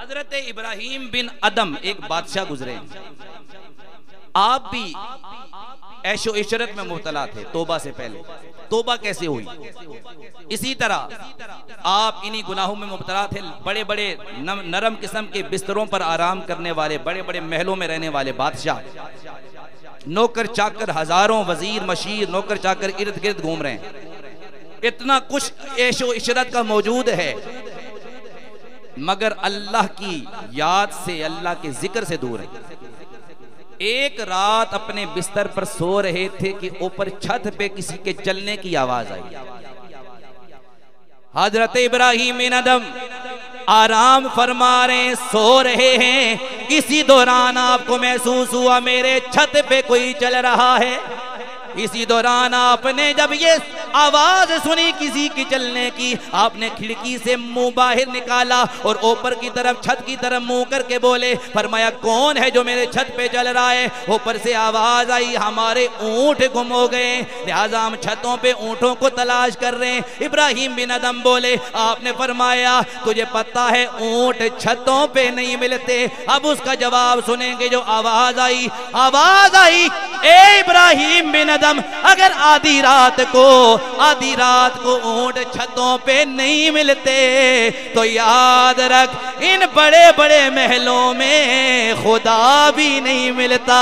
حضرت ابراہیم بن ادم ایک بادشاہ گزرے، آپ بھی عیش و عشرت میں مبتلا تھے توبہ سے پہلے. توبہ کیسے ہوئی؟ اسی طرح آپ انہی گناہوں میں مبتلا تھے. بڑے بڑے نرم قسم کے بستروں پر آرام کرنے والے، بڑے بڑے محلوں میں رہنے والے بادشاہ، نوکر چاکر ہزاروں، وزیر مشیر نوکر چاکر ارد گرد گھوم رہے ہیں. اتنا کچھ عیش و عشرت کا موجود ہے، مگر اللہ کی یاد سے، اللہ کے ذکر سے دور ہے. ایک رات اپنے بستر پر سو رہے تھے کہ اوپر چھت پہ کسی کے چلنے کی آواز آئی. حضرت ابراہیم بن ادم آرام فرما رہے ہیں، سو رہے ہیں. اسی دوران آپ کو محسوس ہوا میرے چھت پہ کوئی چل رہا ہے. اسی دوران آپ نے جب یہ آواز سنی کسی کی چلنے کی، آپ نے کھڑکی سے منہ باہر نکالا اور اوپر کی طرف چھت کی طرف منہ کر کے بولے، فرمایا کون ہے جو میرے چھت پہ چل رہا ہے؟ اوپر سے آواز آئی ہمارے اونٹ گم ہو گئے، لہذا ہم چھتوں پہ اونٹوں کو تلاش کر رہے ہیں. ابراہیم بن ادم بولے، آپ نے فرمایا تجھے پتہ ہے اونٹ چھتوں پہ نہیں ملتے. اب اس کا جواب سنیں گے. جو آواز آئی اے ابراہیم بن ادم، اگر آدھی رات کو اونٹ چھتوں پہ نہیں ملتے تو یاد رکھ ان بڑے بڑے محلوں میں خدا بھی نہیں ملتا.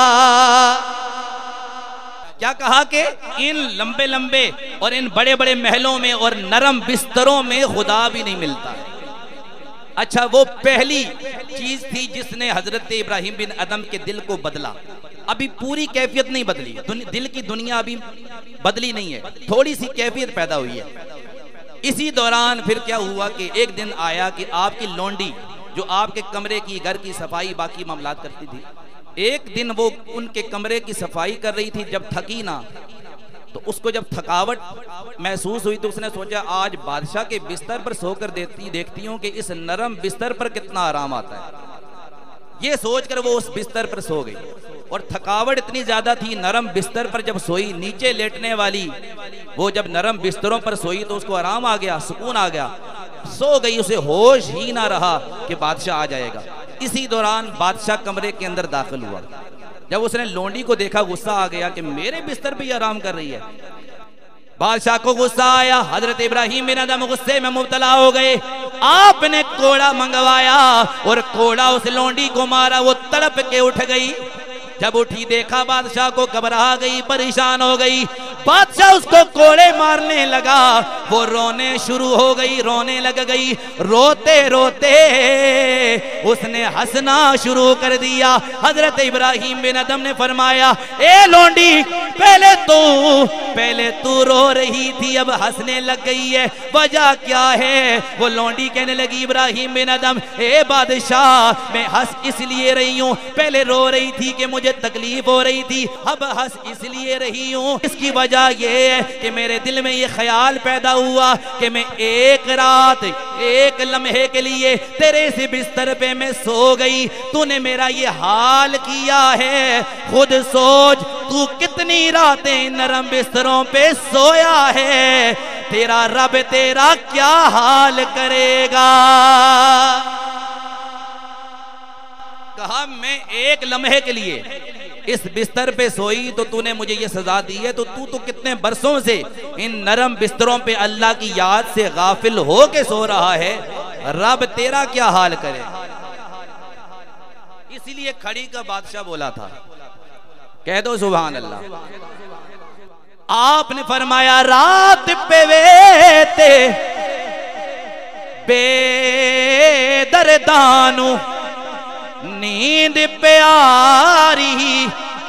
کیا کہا کہ ان لمبے لمبے اور ان بڑے بڑے محلوں میں اور نرم بستروں میں خدا بھی نہیں ملتا. اچھا، وہ پہلی چیز تھی جس نے حضرت ابراہیم بن ادم کے دل کو بدلا. ابھی پوری کیفیت نہیں بدلی، دل کی دنیا ابھی بدلی نہیں ہے، تھوڑی سی کیفیت پیدا ہوئی ہے. اسی دوران پھر کیا ہوا کہ ایک دن آیا کہ آپ کی لونڈی جو آپ کے کمرے کی، گھر کی صفائی باقی معاملات کرتی تھی، ایک دن وہ ان کے کمرے کی صفائی کر رہی تھی. جب تھکی نہ تو اس کو جب تھکاوٹ محسوس ہوئی تو اس نے سوچا آج بادشاہ کے بستر پر سو کر دیکھتی ہوں کہ اس نرم بستر پر کتنا آرام آتا ہے. یہ سوچ کر وہ اس بستر پر سو گئی، اور تھکاوٹ اتنی زیادہ تھی، نرم بستر پر جب سوئی، نیچے لیٹنے والی وہ جب نرم بستروں پر سوئی تو اس کو آرام آ گیا، سکون آ گیا، سو گئی. اسے ہوش ہی نہ رہا کہ بادشاہ آ جائے گا. اسی دوران بادشاہ کمرے کے اندر داخل ہوا. جب اس نے لونڈی کو دیکھا غصہ آ گیا کہ میرے بستر پہ آرام کر رہی ہے. بادشاہ کو غصہ آیا. حضرت ابراہیم بن ادم غصے میں مبتلا ہو گئے. آپ نے کوڑا منگوایا اور کوڑا اس لونڈی کو مارا. وہ تڑپ کے اٹھ گئی. جب اٹھی دیکھا بادشاہ کو، گھبرا گئی، پریشان ہو گئی. بادشاہ اس کو کوڑے مارنے لگا. وہ رونے شروع ہو گئی، رونے لگ گئی. روتے روتے اس نے ہنسنا شروع کر دیا. حضرت ابراہیم بن ادم نے فرمایا اے لونڈی، پہلے تو رو رہی تھی، اب ہنسنے لگ گئی ہے، وجہ کیا ہے؟ وہ لونڈی کہنے لگی ابراہیم بن ادم، اے بادشاہ میں ہنس اس لیے رہی ہوں، پہلے رو رہی تھی کہ مجھے تکلیف ہو رہی تھی، اب ہنس اس لیے رہی ہوں، اس کی وجہ یہ ہے کہ میرے دل میں یہ خیال پیدا ہوا کہ میں ایک رات ایک لمحے کے لیے تیرے سے بستر پہ میں سو گئی، تو نے میرا یہ حال کیا ہے. خود سوچ تو کتنی راتیں نرم بستروں پہ سویا ہے، تیرا رب تیرا کیا حال کرے گا. کہا میں ایک لمحے کے لیے اس بستر پہ سوئی تو نے مجھے یہ سزا دی ہے، تو کتنے برسوں سے ان نرم بستروں پہ اللہ کی یاد سے غافل ہو کے سو رہا ہے، رب تیرا کیا حال کرے. اسی لیے کھڑی کا بادشاہ بولا تھا، کہہ دو سبحان اللہ. آپ نے فرمایا رات پہ ویتے بے دردانو نیند پیاری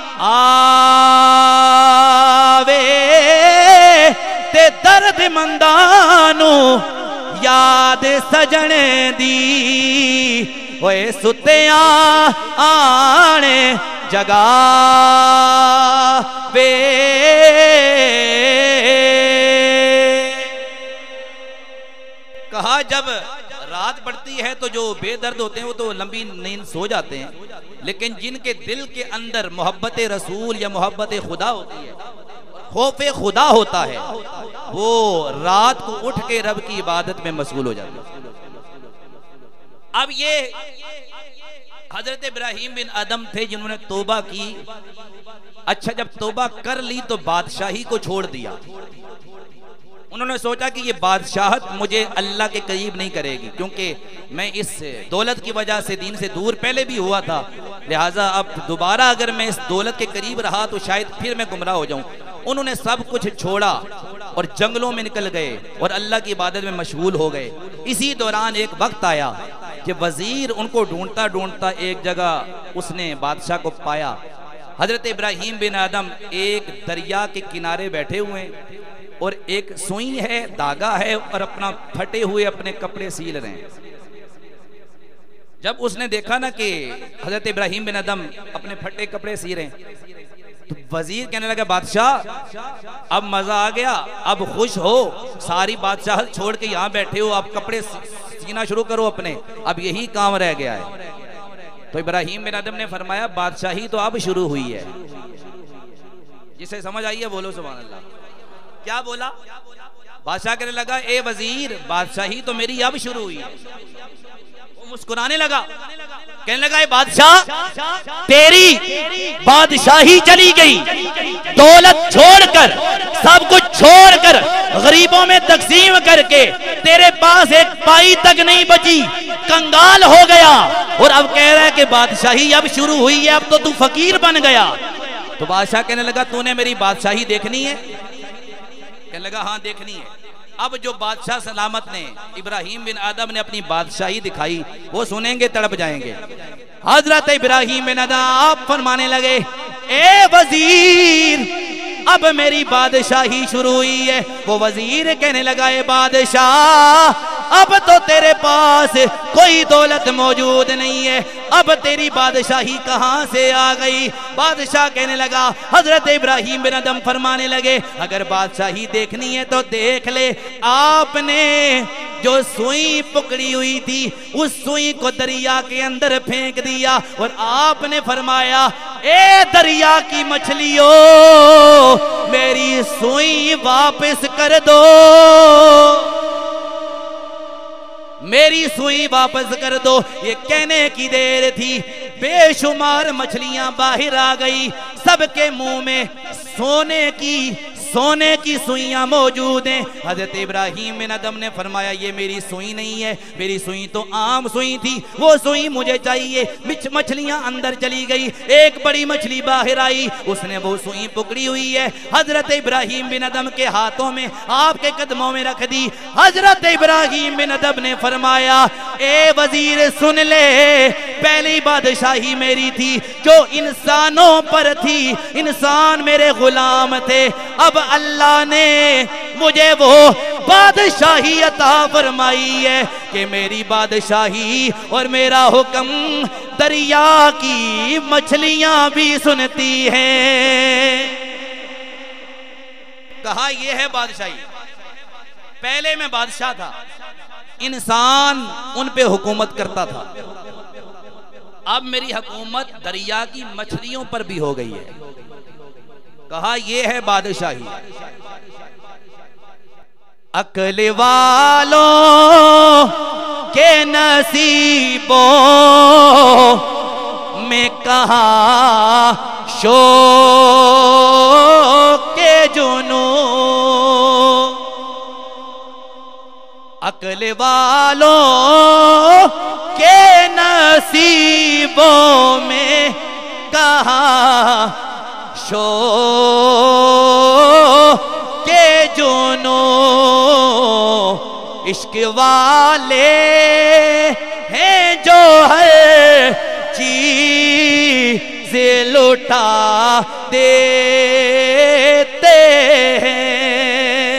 آوے تے درد مندانو یاد سجنے دی اوے ستیاں آنے جگا وے. کہا جب رات پڑتی ہے تو جو بے درد ہوتے ہیں وہ تو لمبی نیند سو جاتے ہیں، لیکن جن کے دل کے اندر محبت رسول یا محبت خدا ہوتی ہے، خوف خدا ہوتا ہے، وہ رات کو اٹھ کے رب کی عبادت میں مشغول ہو جاتے ہیں. اب یہ حضرت ابراہیم بن ادم تھے جنہوں نے توبہ کی. اچھا جب توبہ کر لی تو بادشاہی کو چھوڑ دیا. انہوں نے سوچا کہ یہ بادشاہت مجھے اللہ کے قریب نہیں کرے گی، کیونکہ میں اس دولت کی وجہ سے دین سے دور پہلے بھی ہوا تھا، لہٰذا اب دوبارہ اگر میں اس دولت کے قریب رہا تو شاید پھر میں گمراہ ہو جاؤں. انہوں نے سب کچھ چھوڑا اور جنگلوں میں نکل گئے اور اللہ کی عبادت میں مشغول ہو گئے. اسی دوران ایک وقت آیا کہ وزیر ان کو ڈھونڈتا ڈھونڈتا ایک جگہ اس نے بادشاہ کو پایا. حضرت ابراہیم بن آدم ایک دریا کے کنارے بیٹھے ہوئے اور ایک سوئی ہے، داغا ہے، اور اپنا پھٹے ہوئے اپنے کپڑے سیل رہے ہیں. جب اس نے دیکھا نا کہ حضرت ابراہیم بن آدم اپنے پھٹے کپڑے سی رہے ہیں تو وزیر کہنے لگا بادشاہ اب مزہ آ گیا، اب خوش ہو، ساری بادشاہت چھوڑ کے یہاں بیٹھے ہو، اب کپڑے سینا شروع کرو اپنے، اب یہی کام رہ گیا ہے. تو ابراہیم بن آدم نے فرمایا بادشاہی تو اب شروع ہوئی ہے. جسے سمجھ آئی ہے بولو سبحان اللہ. کیا بولا؟ بادشاہ کہنے لگا اے وزیر بادشاہی تو میری اب شروع ہوئی ہے. وہ مسکرانے لگا، کہنے لگا اے بادشاہ تیری بادشاہی چلی گئی، دولت چھوڑ کر سب کچھ چھوڑ کر غریبوں میں تقسیم کر کے تیرے پاس ایک پائی تک نہیں بچی، کنگال ہو گیا، اور اب کہہ رہا ہے کہ بادشاہی اب شروع ہوئی ہے، اب تو فقیر بن گیا. تو بادشاہ کہنے لگا تو نے میری بادشاہی دیکھنی ہے؟ کہنے لگا ہاں دیکھنی ہے. اب جو بادشاہ سلامت نے ابراہیم بن آدم نے اپنی بادشاہی دکھائی وہ سنیں گے تڑپ جائیں گے. حضرت ابراہیم بن آدم آپ فرمانے لگے اے وزیر اب میری بادشاہی شروع ہوئی ہے. وہ وزیر کہنے لگا اے بادشاہ اب تو تیرے پاس کوئی دولت موجود نہیں ہے، اب تیری بادشاہی کہاں سے آ گئی؟ بادشاہ کہنے لگا، حضرت ابراہیم بن آدم فرمانے لگے اگر بادشاہی دیکھنی ہے تو دیکھ لے، آپ نے جو سوئی پکڑی ہوئی تھی اس سوئی کو دریا کے اندر پھینک دیا اور آپ نے فرمایا اے دریا کی مچھلیوں میری سوئی واپس کر دو، میری سوئی واپس کر دو. یہ کہنے کی دیر تھی بے شمار مچھلیاں باہر آ گئی، سب کے منہ میں سونے کی سوئیاں موجود ہیں. حضرت ابراہیم بن آدم نے فرمایا یہ میری سوئی نہیں ہے، میری سوئی تو عام سوئی تھی، وہ سوئی مجھے چاہیے. مچھلیاں اندر چلی گئی، ایک بڑی مچھلی باہر آئی، اس نے وہ سوئی پکڑی ہوئی ہے، حضرت ابراہیم بن آدم کے ہاتھوں میں آپ کے قدموں میں رکھ دی. حضرت ابراہیم بن آدم نے فرمایا اے وزیر سن لے، پہلی بادشاہی میری تھی جو انسانوں پر تھی، انسان میرے غلام تھے، اب اللہ نے مجھے وہ بادشاہی عطا فرمائی ہے کہ میری بادشاہی اور میرا حکم دریا کی مچھلیاں بھی سنتی ہیں. کہا یہ ہے بادشاہی. پہلے میں بادشاہ تھا، انسان ان پہ حکومت کرتا تھا، اب میری حکومت دریا کی مچھلیوں پر بھی ہو گئی ہے. کہا یہ ہے بادشاہی. عقل والوں کے نصیبوں میں کہاں شوق کے جنوں، عقل والوں کے نصیبوں میں کہاں شوق کے جنوں، عشق والے ہیں جو ہر چیز لٹا دیتے ہیں.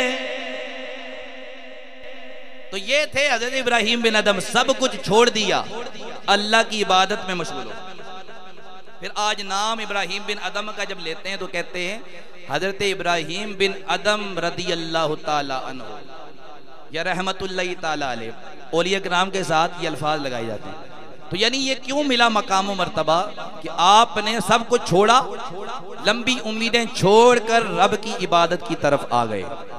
تو یہ تھے حضرت ابراہیم بن آدم، سب کچھ چھوڑ دیا، اللہ کی عبادت میں مشغول ہو. پھر آج نام ابراہیم بن ادم کا جب لیتے ہیں تو کہتے ہیں حضرت ابراہیم بن ادم رضی اللہ تعالی عنہ یا رحمت اللہ تعالی علیہ. اولیاء کرام کے ساتھ یہ الفاظ لگائے جاتے ہیں. تو یعنی یہ کیوں ملا مقام و مرتبہ کہ آپ نے سب کچھ چھوڑا، لمبی امیدیں چھوڑ کر رب کی عبادت کی طرف آ گئے.